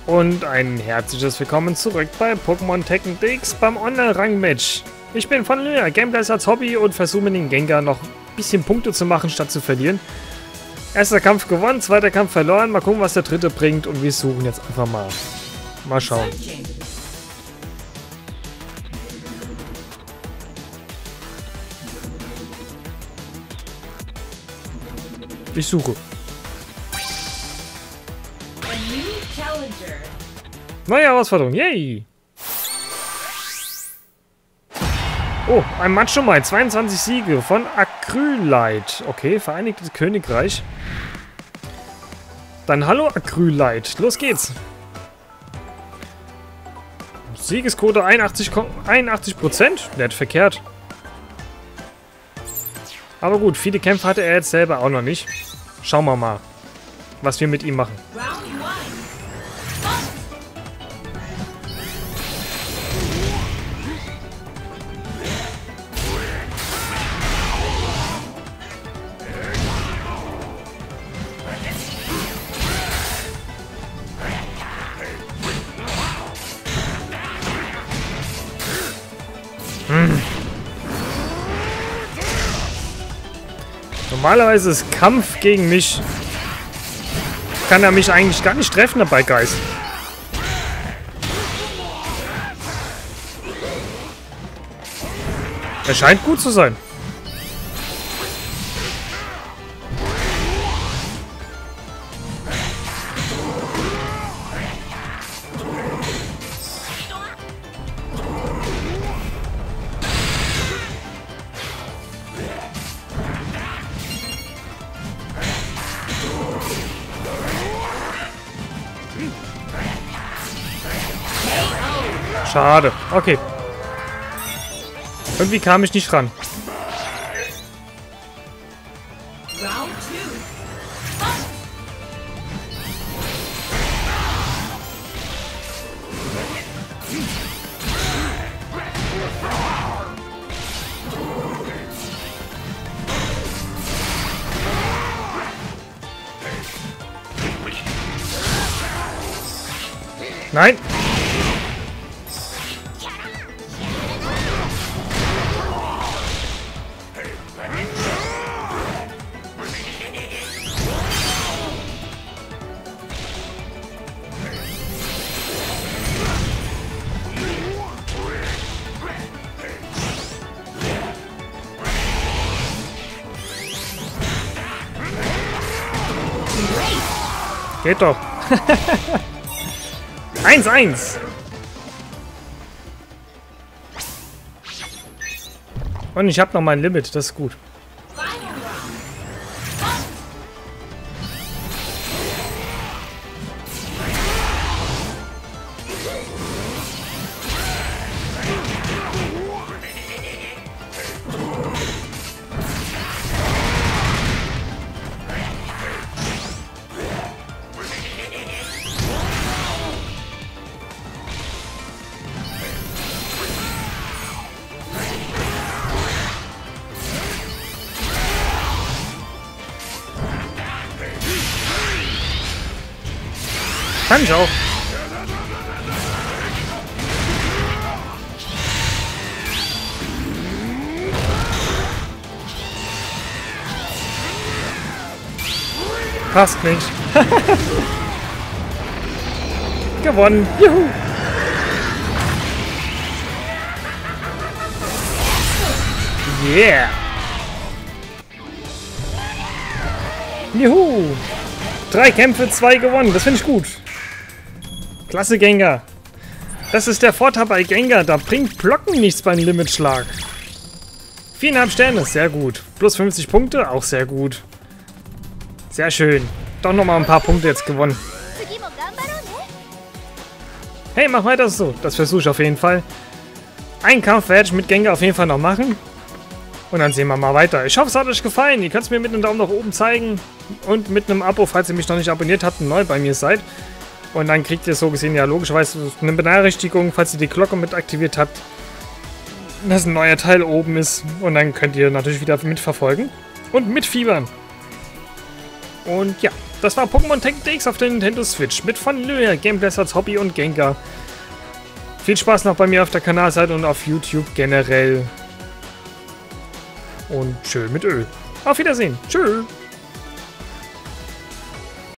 Und ein herzliches Willkommen zurück bei Pokémon Tekken DX beim Online-Rang-Match. Ich bin von Lea, Gameplay als Hobby und versuche mit den Gengar noch ein bisschen Punkte zu machen, statt zu verlieren. Erster Kampf gewonnen, zweiter Kampf verloren. Mal gucken, was der dritte bringt und wir suchen jetzt einfach mal. Mal schauen. Ich suche. Neue Herausforderung, yay! Oh, ein Macho-Mai, 22 Siege von Acrylite. Okay, Vereinigtes Königreich. Dann hallo Acrylite, los geht's. Siegesquote 81%, nicht verkehrt. Aber gut, viele Kämpfe hatte er jetzt selber auch noch nicht. Schauen wir mal, was wir mit ihm machen. Normalerweise ist Kampf gegen mich. Kann er mich eigentlich gar nicht treffen dabei, Geist. Er scheint gut zu sein. Schade. Okay. Irgendwie kam ich nicht ran. Nein. Geht doch. 1-1. Und ich habe noch mein Limit, das ist gut. Kann ich auch. Passt nicht. Gewonnen. Juhu. Yeah. Juhu. 3 Kämpfe, 2 gewonnen. Das finde ich gut. Klasse Gengar. Das ist der Vorteil bei Gengar. Da bringt Blocken nichts beim Limitschlag. 4,5 Sterne. Sehr gut. Plus 50 Punkte. Auch sehr gut. Sehr schön. Doch nochmal ein paar Punkte jetzt gewonnen. Hey, mach weiter so. Das versuche ich auf jeden Fall. Einen Kampf werde ich mit Gengar auf jeden Fall noch machen. Und dann sehen wir mal weiter. Ich hoffe, es hat euch gefallen. Ihr könnt es mir mit einem Daumen nach oben zeigen. Und mit einem Abo, falls ihr mich noch nicht abonniert habt und neu bei mir seid. Und dann kriegt ihr so gesehen ja logischerweise eine Benachrichtigung, falls ihr die Glocke mit aktiviert habt, dass ein neuer Teil oben ist. Und dann könnt ihr natürlich wieder mitverfolgen und mitfiebern. Und ja, Das war Pokémon Tech DX auf der Nintendo Switch mit von Lyria, Gameplays als Hobby und Gengar. Viel Spaß noch bei mir auf der Kanalseite und auf YouTube generell. Und schön mit Öl. Auf Wiedersehen. Tschüss.